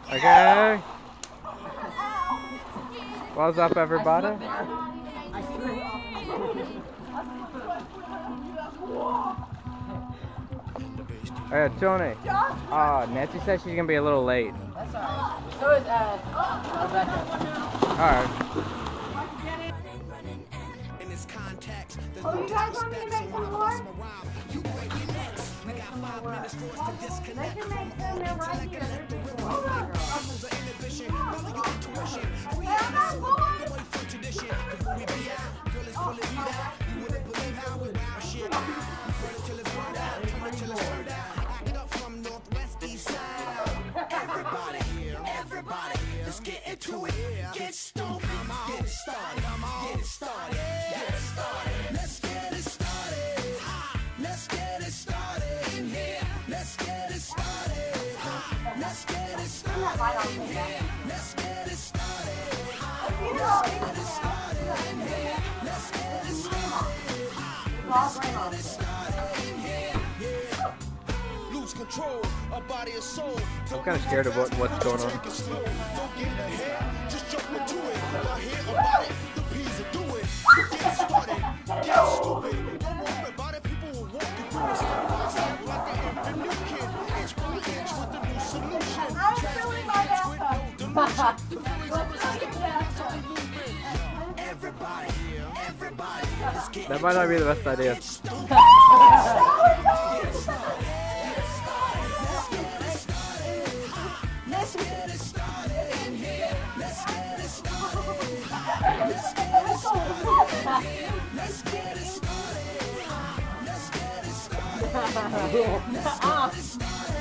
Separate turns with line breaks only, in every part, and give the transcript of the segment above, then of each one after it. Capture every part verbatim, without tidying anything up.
Okay. What's up, everybody? Hey, Tony. Uh, Nancy said she's gonna be a little late.
That's alright. So is uh, Rebecca.
Alright.
Oh, you guys want me to make some more? Make some more what? They can make them there right here. Hold on.
Everybody, everybody, let's get into it. Get stoked, get it started, get it started, get it started. Let's get it started. Let's get it started in here. Let's get it started. Let's get it started in here. Let's get it started. Let's get it started in here. Let's get it started. Let's get it started in here. Lose control of body and soul.
I'm kind of scared of what, what's going on.
Don't get ahead, just jump into it. I hear about it, the P's will do it. Get started, get stupid. Don't worry about it, people will walk you through it. Step by step like the infant new kid. Inch by inch with the new solution. Transforming inch with no delusion. The feelings of everybody, everybody, let's get
That might not be the best idea.
Let's get it started in here. Let's get it started. Let's get it started. Let's get it started. Let's get it started. Let's get it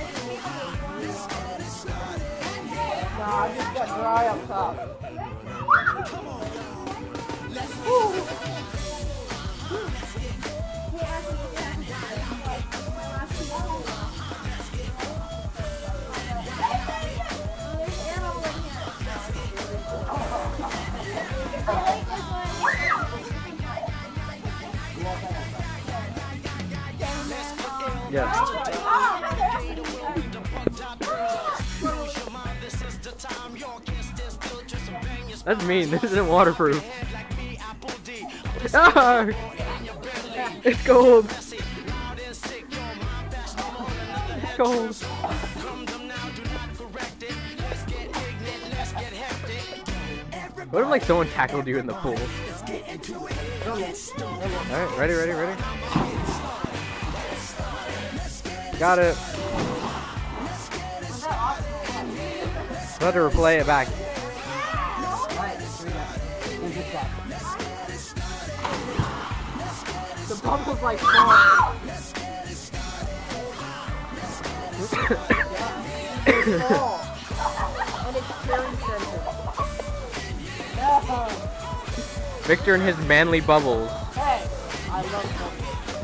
started.
No, I just got dry up top.
Come on. Let's
Yes. That's mean. This isn't waterproof. Ah! It's cold. It's cold. What if like someone tackled you in the pool? Alright, ready, ready, ready? Got it. We'll have to replay it back.
The pump was like fun. And it's very sensitive.
Victor and his manly bubbles.
Hey, I love them.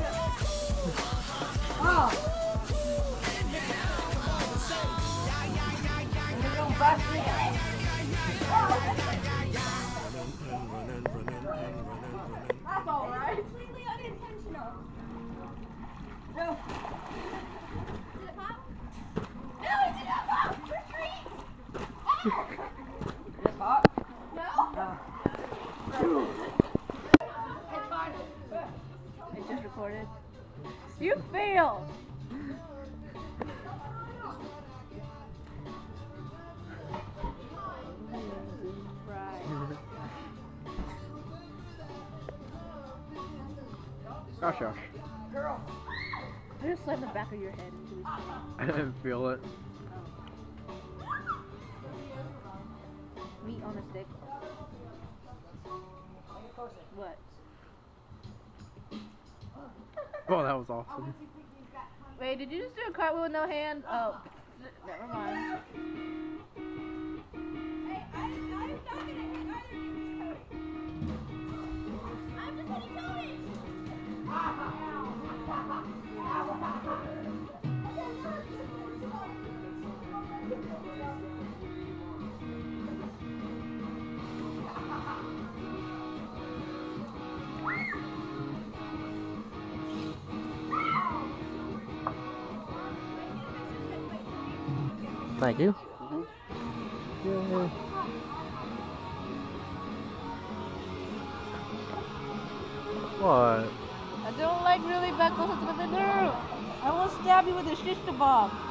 Oh.
That's all right. Completely unintentional. No. Did it pop? No, it did not pop. Retreat.
Did it pop?
No. It's fine.
It just recorded. You fail.
Gosh, gosh.
Girl. I just slammed the back of your head into his face.
I didn't feel it.
Meat on a stick. What?
Oh, that was awesome.
Wait, did you just do a cartwheel with no hand? Oh, never mind.
Hey, I, I'm not gonna hit either of you. I'm just hitting Tony.
Thank you.
Mm-hmm.
Yay. What?
I don't like really back closer to the window. I will stab you with a shish kebab.